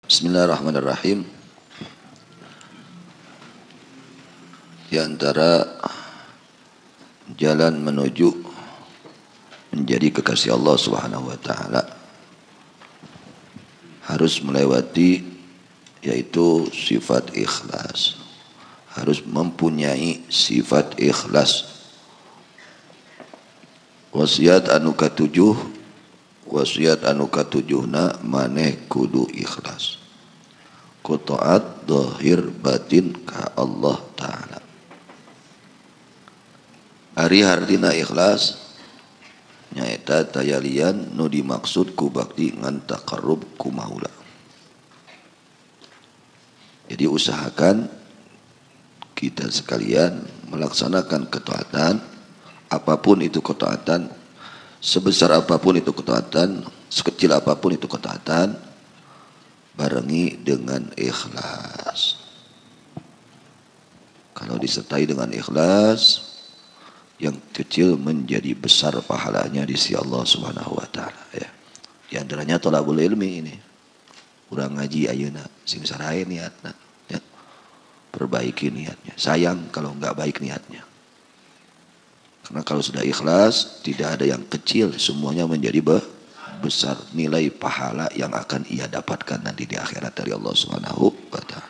Bismillahirrahmanirrahim. Di antara jalan menuju menjadi kekasih Allah Subhanahu wa taala harus melewati yaitu sifat ikhlas. Harus mempunyai sifat ikhlas. Wasiat anu katujuh, wasiat anu katujuhna maneh kudu ikhlas. Ku taat zahir batin ka Allah taala. Ari hardina ikhlas nyaeta tayalian nu dimaksud ku bakti ngan taqarrub ku maula. Jadi usahakan kita sekalian melaksanakan ketaatan, apapun itu ketaatan, sebesar apapun itu ketaatan, sekecil apapun itu ketaatan, barengi dengan ikhlas. Kalau disertai dengan ikhlas, yang kecil menjadi besar pahalanya di sisi Allah Subhanahu wa taala ya. Di antaranya thalabul ilmi ini. Urang ngaji ayeuna sing sarae niatna ya. Perbaiki niatnya. Sayang kalau enggak baik niatnya. Karena kalau sudah ikhlas, tidak ada yang kecil, semuanya menjadi besar nilai pahala yang akan ia dapatkan nanti di akhirat dari Allah Subhanahu wa taala.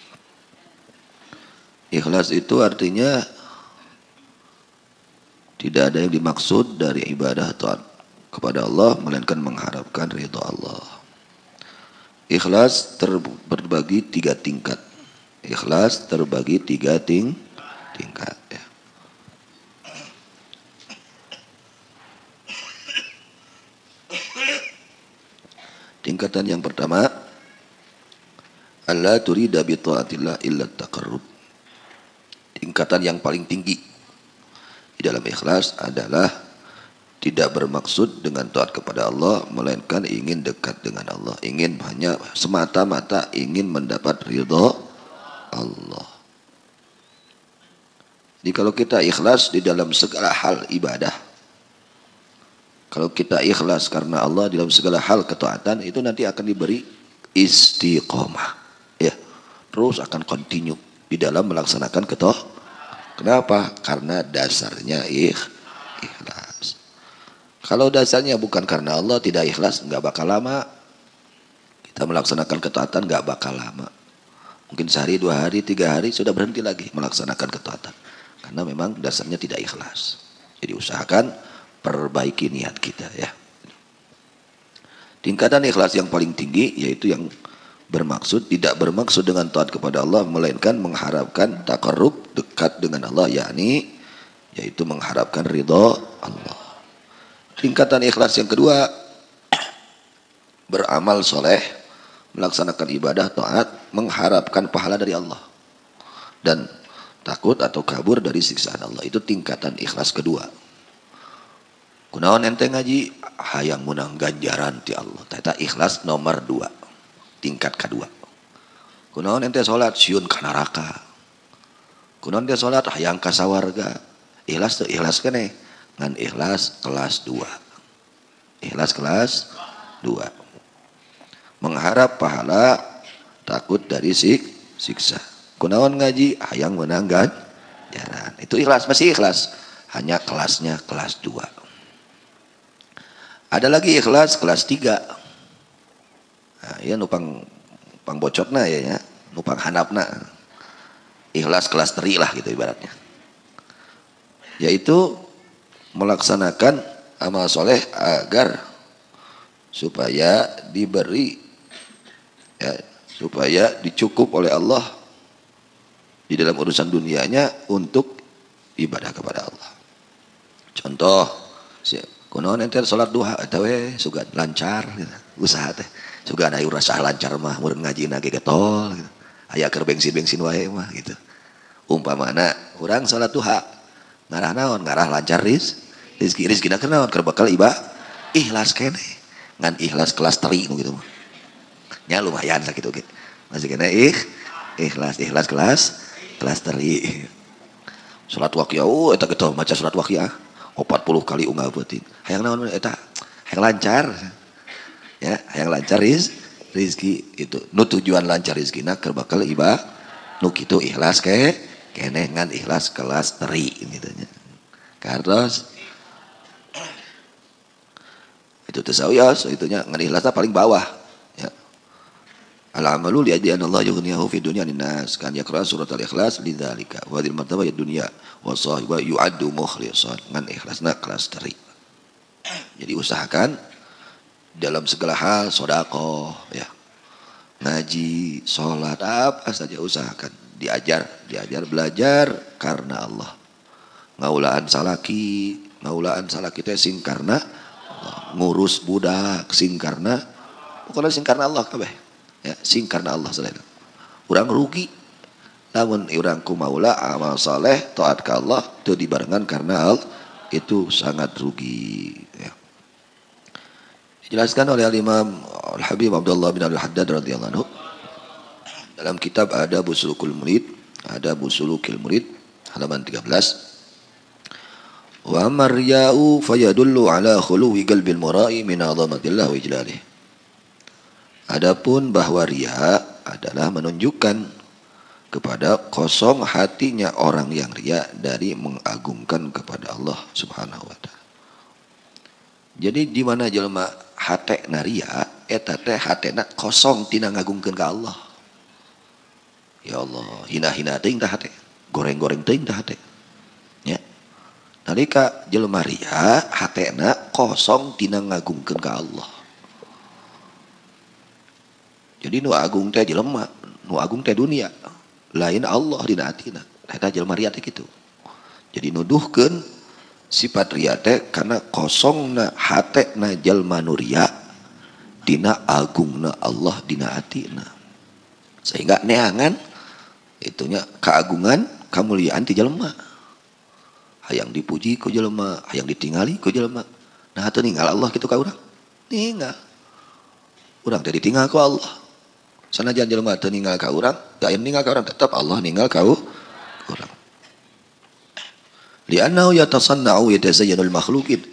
Ikhlas itu artinya tidak ada yang dimaksud dari ibadah taat kepada Allah melainkan mengharapkan ridha Allah. Ikhlas terbagi 3 tingkat. Ikhlas terbagi 3 tingkat ya. Tingkatan yang pertama, alla turida bi taatillah illa taqarrub. Tingkatan yang paling tinggi di dalam ikhlas adalah tidak bermaksud dengan taat kepada Allah melainkan ingin dekat dengan Allah, ingin hanya semata-mata ingin mendapat ridha Allah. Jadi kalau kita ikhlas di dalam segala hal ibadah, kalau kita ikhlas karena Allah di dalam segala hal ketaatan, itu nanti akan diberi istiqomah ya, terus akan continue di dalam melaksanakan ketaatan. Kenapa? Karena dasarnya ikhlas. Kalau dasarnya bukan karena Allah, tidak ikhlas, nggak bakal lama. Kita melaksanakan ketaatan nggak bakal lama. Mungkin sehari, 2 hari, 3 hari sudah berhenti lagi melaksanakan ketaatan. Karena memang dasarnya tidak ikhlas. Jadi usahakan perbaiki niat kita ya. Tingkatan ikhlas yang paling tinggi yaitu yang bermaksud, tidak bermaksud dengan taat kepada Allah melainkan mengharapkan taqarrub, dekat dengan Allah, yakni yaitu mengharapkan ridha Allah. Tingkatan ikhlas yang kedua, beramal soleh, melaksanakan ibadah taat, mengharapkan pahala dari Allah dan takut atau kabur dari siksaan Allah. Itu tingkatan ikhlas kedua. Kunaon ente ngaji hayang menang ganjaran ti Allah. Eta ikhlas nomor 2. Tingkat kedua. Kunaon ente salat sieun ka neraka. Kunaon ente salat hayang ka sawarga. Ikhlas teu ikhlas keneh. Ngan ikhlas kelas 2. Ikhlas kelas 2. Mengharap pahala, takut dari siksa. Kunaon ngaji hayang menang ganjaran. Itu ikhlas, masih ikhlas. Hanya kelasnya kelas 2. Ada lagi ikhlas kelas 3. Nah, ya nupang bocotna ya, nupang handapna. Ikhlas kelas 3 lah gitu ibaratnya. Yaitu melaksanakan amal soleh agar supaya diberi ya, supaya dicukup oleh Allah di dalam urusan dunianya untuk ibadah kepada Allah. Contoh, kunaon ente salat duha eta we sugan lancar gitu. Usaha teh sugan aya urang lancar mah mun ngajina ge getol gitu. Aya keur bensin wae mah gitu. Umpamana urang salat duha ngarah naon? Ngarah lancar rezekina keur naon? Keur bakal ikhlas keneh. Ngan ikhlas kelas 3 gitu mah. Nya lumayan sakitu ge. Masih kena ikhlas kelas 3. Salat waqiah eta getol maca salat waqiah 40 kali unggah beutin. Hayang naon eta? Hayang lancar. Ya, hayang lancar rizki itu nu tujuan lancar rizkina keur bakal ibadah nu kitu ikhlas keneh ngan ikhlas kelas teri gitu nya kartos itu tasawuf itunya ngan ikhlasna paling bawah ya al-amalu li ajli Allah yughniyahu fi dunya linnas kan yaqra surat al-ikhlas lidzalika wa hadhihi martabah dunya wa sahiba yu'addu mukhlisan ngan ikhlasna kelas teri jadi usahakan dalam segala hal sedekah ya ngaji salat apa saja usahakan diajar belajar karena Allah ngaulaan salaki teh sing karena Allah. Ngurus budak sing karena pokoknya sing karena Allah kabeh ya sing karena Allah selain urang rugi namun urang ku maula amal saleh taat ka Allah teu dibarengan karena Allah itu sangat rugi ya. Dijelaskan oleh Al-Imam Al-Habib Abdullah bin Al-Haddad radhiyallahu anhu dalam kitab Adabus Sulukil Murid halaman 13 wa marya'u fayadullu ala khuluwi qalbil mura'i min 'azamatillah wa ijlalih adapun bahwa riya adalah menunjukkan kepada kosong hatinya orang yang riya dari mengagungkan kepada Allah Subhanahu wa taala. Jadi di mana jelema hatena riya eta teh hatena kosong tina ngagungkeun ka Allah. Ya Allah, hina-hina teuing tah hate, goreng-goreng teuing tah hate. Ya. Nalika jelema riya hatena kosong tina ngagungkeun ka Allah. Jadi nu agung teh jelema, nu agung teh dunia. Lain Allah dina atina. Eta jelema riya teh kitu. Jadi nuduhkeun sifat riya teh karena kosongna hatena jalma nu riya dina agungna Allah dina atina. Sehingga neangan itunya keagungan kamuliaan ti jelema. Hayang dipuji ku jelema, hayang ditingali ku jelema. Nah atuh ninggal Allah kitu ka urang. Ninggal. Urang teh ditinggal ku Allah. Sanajan jelema teu ninggal ka urang, teu aya ninggal ka urang tetep Allah ninggal ka urang. Li'annahu yatasanna'u yatazayyanul makhluqin.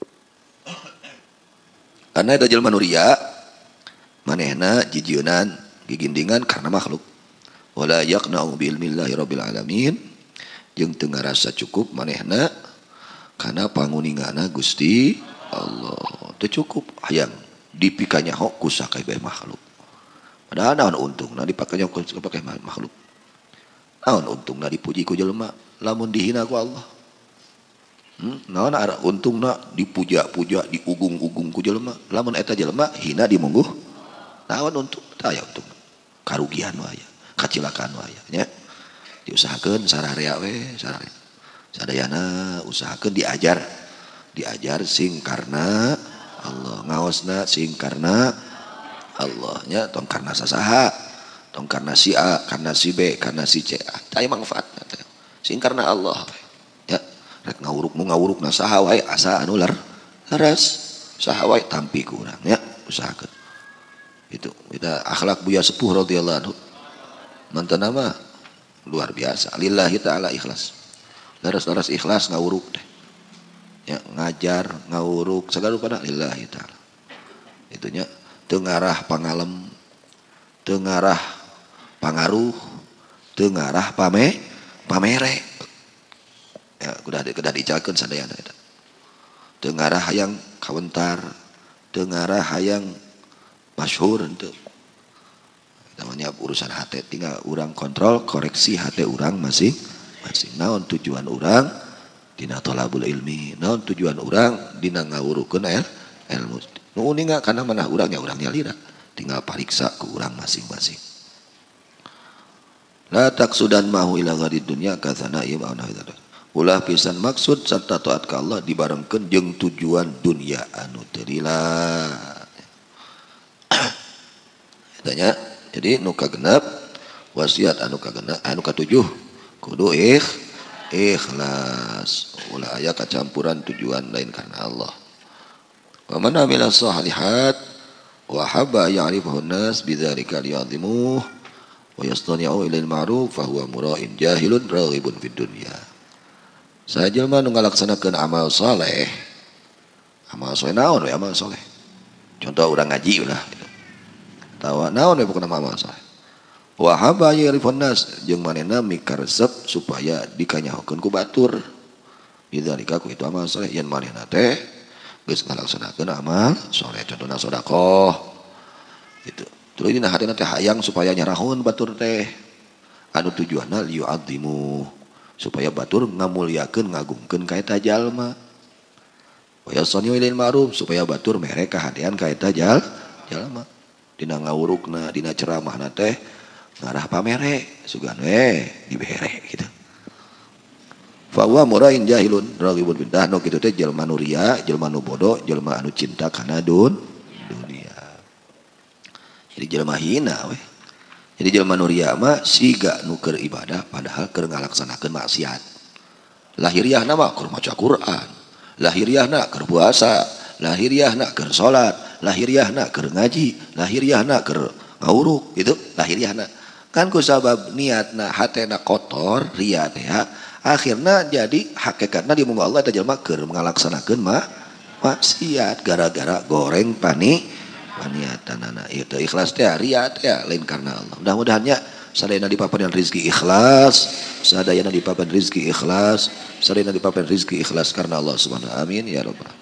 Karena eta jelema nu riya manehna jijieunan gigindingan karena makhluk. Wala yaqna'u bi ilmillahi rabbil alamin. Jeung teu ngarasa cukup manehna kana panguningana Gusti Allah. Teu cukup hayang dipikanyaho ku sakabeh makhluk. Padahal naon untungna dipakanyaho ku sakabeh makhluk. Naon untungna dipuji ku jelema lamun dihina ku Allah. Naon ara untungna dipuja-puja diugung-ugung ku jelema lamun eta jelema hina dimungguh naon untung teu aya untung karugian wae kacilakaan wae nya diusahakeun sararea we sararea sadayana usahakeun diajar sing karena Allah ngaosna sing karena Allah nya tong karena sasaha tong karena si A karena si B karena si C aya manfaatna teh sing karena Allah ya rek ngawurukna saha wae asa anu leres saha wae tampi ku urang ya usahakeun itu kita akhlak Buya Sepuh radhiyallahu anhu mantena mah luar biasa lillahi taala ikhlas leres ikhlas ngawuruk teh ya ngajar ngawuruk sagala pada lillahi taala itunya teu ngarah pangalem teu ngarah pangaruh teu ngarah pamere ya kudah dicakeun sadayana eta teu ngarah hayang kawentar teu ngarah hayang masyhur henteu namanya urusan hate tinggal urang kontrol koreksi hate urang masing-masing naon tujuan urang dina thalabul ilmi naon tujuan urang dina ngawurukeun ilmu nu uninga kana manah urangnya urang nyalira tinggal pariksa ku urang masing-masing la taksudan mahu ila ghadid dunya katsana ieu ulah pisan maksud sarta taat ka Allah dibarengkeun jeung tujuan dunia anu teu lila tanya jadi nu kagenep wasiat anu kagenep anu katujuh kudu ikhlas ulah aya kacampuran tujuan lain karena Allah wa man amila shalihat wa habba ya'rifahu an-nas bidzalika liya'zimuh wa yastani'u ilal ma'ruf fa huwa mura'in jahilun raghibun fid dunya sajelma nu ngalaksanakeun amal saleh naon we amal saleh contoh urang ngaji ulah gitu. tawa naon we pokona amal saleh. Wa haba yarifun nas jeung manehna mikaresep supaya dikanyahokeun ku batur. Bidzalika ku itu amal saleh yen manehna teh geus ngalaksanakeun amal saleh contohna sedekah. Gitu. Terus dina hatina teh hayang supaya nyarahun batur teh. Anu tujuanna liyu'azzimu supaya batur ngamulyakeun ngagungkeun ka eta jalma. Wa yasniu ilal ma'ruf supaya batur mere kahadean ka eta jalma. Dina ngawurukna, dina ceramahna teh ngarah pamere sugan dibere gitu. Fa huwa murain jahilun raghibun bidah no kitu teh jelema nu ria, jelema nu bodoh, jelema anu cinta kana dunia. Jadi jelema hina we. Jadi jelema nu ria mah siga nu keur ibadah padahal keur ngalaksanakeun maksiat. Lahiriahna mah keur maca Quran, lahiriahna keur puasa, lahiriahna keur salat, lahiriahna keur ngaji, lahiriahna keur ngawuruk gitu, lahiriahna. Kan ku sabab niatna hatena kotor ria teh akhirna jadi hakikatna di muka Allah eta jelema keur ngalaksanakeun maksiat gara-gara goreng paniatanana ieu teh ikhlas teh ria teh lain karena Allah. Mudah-mudahannya sadayana dipapaneun rezeki ikhlas, sadayana dipapaneun rezeki ikhlas, sadayana dipapaneun rezeki ikhlas karena Allah Subhanahu. Amin ya rabbal